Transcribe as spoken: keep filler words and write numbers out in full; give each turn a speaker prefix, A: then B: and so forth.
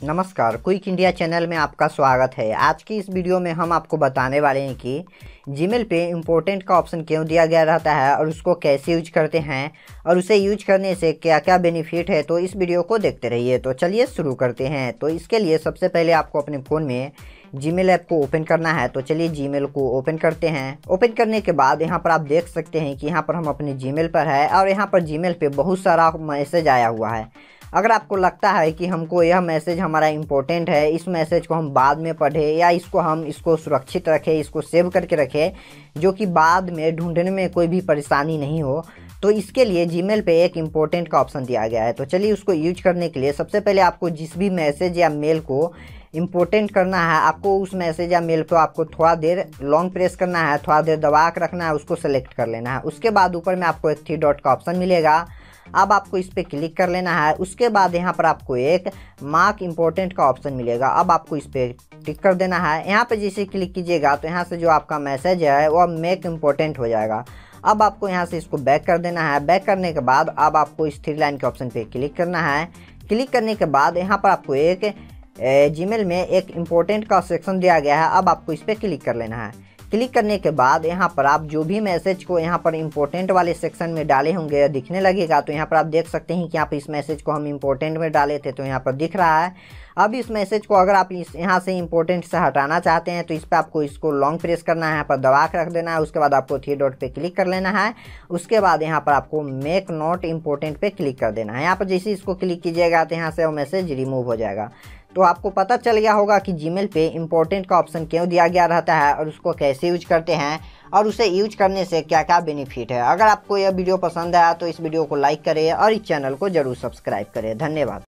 A: नमस्कार, quick India channel में आपका स्वागत है। आज की इस वीडियो में हम आपको बताने वाले हैं कि जीमेल पे इम्पोर्टेंट का ऑप्शन क्यों दिया गया रहता है और उसको कैसे यूज करते हैं और उसे यूज करने से क्या क्या बेनिफिट है। तो इस वीडियो को देखते रहिए। तो चलिए शुरू करते हैं। तो इसके लिए सबसे पहले आपको अपने फ़ोन में जीमेल ऐप को ओपन करना है। तो चलिए जीमेल को ओपन करते हैं। ओपन करने के बाद यहाँ पर आप देख सकते हैं कि यहाँ पर हम अपने जीमेल पर है और यहाँ पर जीमेल पे बहुत सारा मैसेज आया हुआ है। अगर आपको लगता है कि हमको यह मैसेज हमारा इम्पोर्टेंट है, इस मैसेज को हम बाद में पढ़ें या इसको हम इसको सुरक्षित रखें, इसको सेव करके रखें जो कि बाद में ढूंढने में कोई भी परेशानी नहीं हो, तो इसके लिए जीमेल पे एक इम्पोर्टेंट का ऑप्शन दिया गया है। तो चलिए उसको यूज करने के लिए सबसे पहले आपको जिस भी मैसेज या मेल को इम्पोर्टेंट करना है, आपको उस मैसेज या मेल को आपको थोड़ा देर लॉन्ग प्रेस करना है, थोड़ा देर दबा कर रखना है, उसको सेलेक्ट कर लेना है। उसके बाद ऊपर में आपको एक थ्री डॉट का ऑप्शन मिलेगा। अब आपको इस पर क्लिक कर लेना है। उसके बाद यहाँ पर आपको एक मार्क इम्पोर्टेंट का ऑप्शन मिलेगा। अब आपको इस पर टिक कर देना है। यहाँ पे जैसे क्लिक कीजिएगा तो यहाँ से जो आपका मैसेज है वो मेक इम्पोर्टेंट हो जाएगा। अब आपको यहाँ से इसको बैक कर देना है। बैक करने के बाद अब आपको इस थ्री लाइन के ऑप्शन पे क्लिक करना है। क्लिक करने के बाद यहाँ पर आपको एक जीमेल में एक इम्पोर्टेंट का सेक्शन दिया गया है। अब आपको इस पर क्लिक कर लेना है। क्लिक करने के बाद यहाँ पर आप जो भी मैसेज को यहाँ पर इम्पोर्टेंट वाले सेक्शन में डाले होंगे दिखने लगेगा। तो यहाँ पर आप देख सकते हैं कि यहाँ पर इस मैसेज को हम इम्पोर्टेंट में डाले थे तो यहाँ पर दिख रहा है। अब इस मैसेज को अगर आप इस यहाँ से इम्पोर्टेंट से हटाना चाहते हैं तो इस पर आपको इसको लॉन्ग प्रेस करना है, यहाँ पर दबा के रख देना है। उसके बाद आपको थ्री डॉट पे क्लिक कर लेना है। उसके बाद यहाँ पर आपको मेक नॉट इम्पोर्टेंट पे क्लिक कर देना है। यहाँ पर जैसे इसको क्लिक कीजिएगा तो यहाँ से वो मैसेज रिमूव हो जाएगा। तो आपको पता चल गया होगा कि जीमेल पे इम्पोर्टेंट का ऑप्शन क्यों दिया गया रहता है और उसको कैसे यूज करते हैं और उसे यूज करने से क्या क्या बेनिफिट है। अगर आपको यह वीडियो पसंद आया तो इस वीडियो को लाइक करें और इस चैनल को जरूर सब्सक्राइब करें। धन्यवाद।